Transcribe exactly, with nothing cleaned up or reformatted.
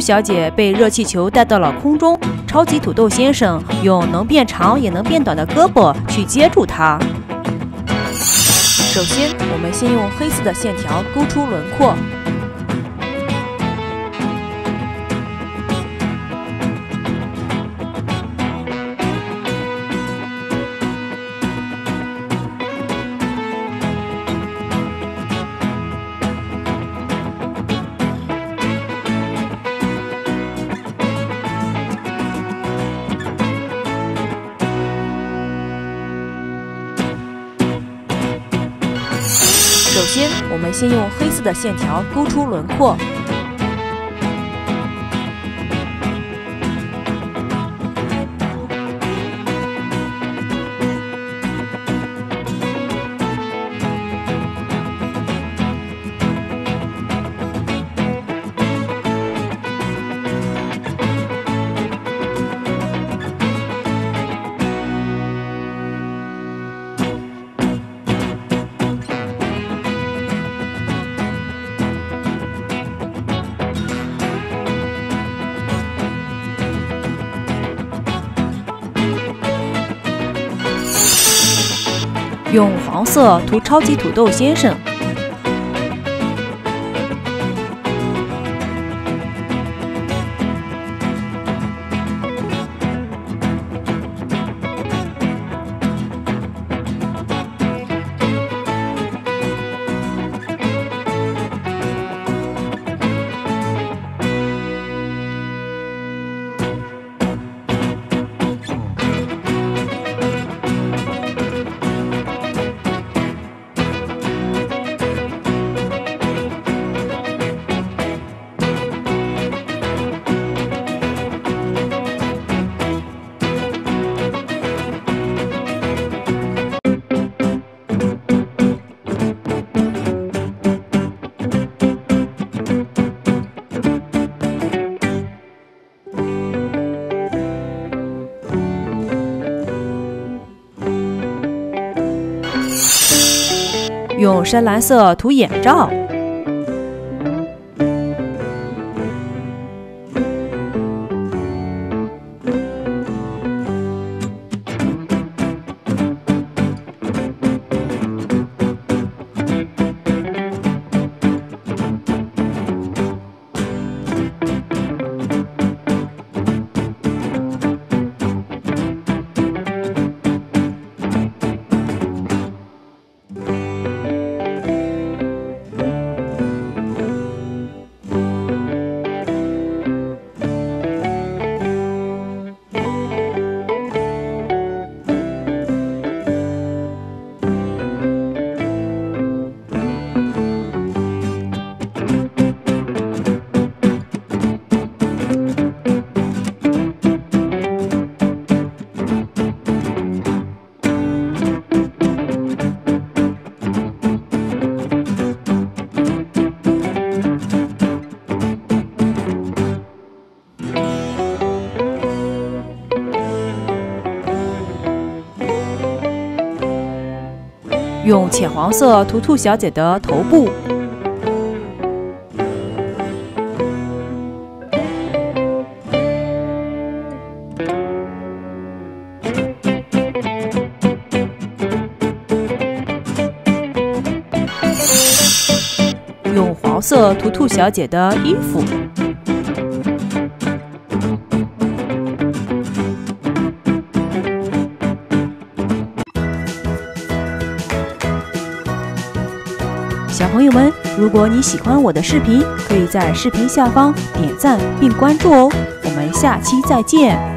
小姐被热气球带到了空中，超级土豆先生用能变长也能变短的胳膊去接住它。首先，我们先用黑色的线条勾出轮廓。首先，我们先用黑色的线条勾出轮廓。用黄色涂超级土豆先生。用深蓝色涂眼罩。用浅黄色涂兔小姐的头部。用黄色涂兔小姐的衣服。小朋友们，如果你喜欢我的视频，可以在视频下方点赞并关注哦。我们下期再见。